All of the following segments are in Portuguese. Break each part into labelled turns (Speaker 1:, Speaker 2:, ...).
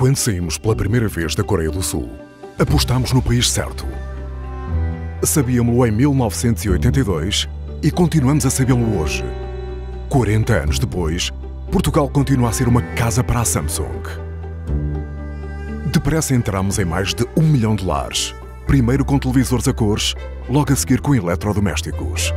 Speaker 1: Quando saímos pela primeira vez da Coreia do Sul, apostámos no país certo. Sabíamo-lo em 1982 e continuamos a sabê-lo hoje. 40 anos depois, Portugal continua a ser uma casa para a Samsung. Depressa entramos em mais de 1 milhão de lares, primeiro com televisores a cores, logo a seguir com eletrodomésticos.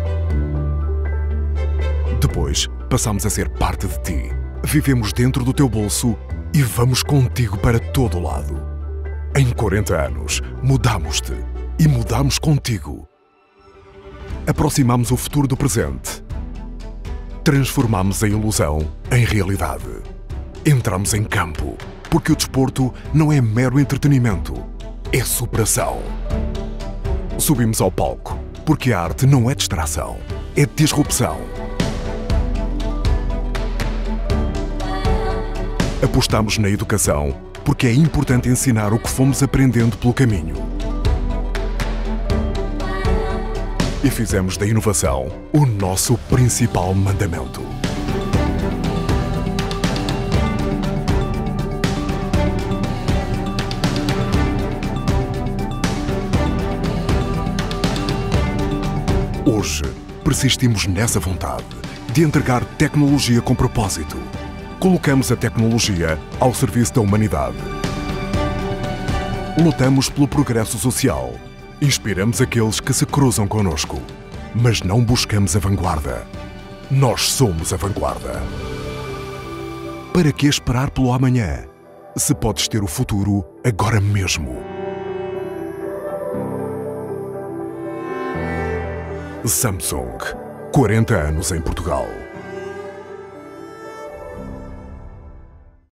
Speaker 1: Depois, passamos a ser parte de ti. Vivemos dentro do teu bolso e vamos contigo para todo o lado. Em 40 anos, mudamos-te e mudamos contigo. Aproximamos o futuro do presente. Transformamos a ilusão em realidade. Entramos em campo, porque o desporto não é mero entretenimento, é superação. Subimos ao palco, porque a arte não é distração, é disrupção. Apostamos na educação, porque é importante ensinar o que fomos aprendendo pelo caminho. E fizemos da inovação o nosso principal mandamento. Hoje, persistimos nessa vontade de entregar tecnologia com propósito. Colocamos a tecnologia ao serviço da humanidade. Lutamos pelo progresso social. Inspiramos aqueles que se cruzam connosco. Mas não buscamos a vanguarda. Nós somos a vanguarda. Para que esperar pelo amanhã, se podes ter o futuro agora mesmo? Samsung. 40 anos em Portugal.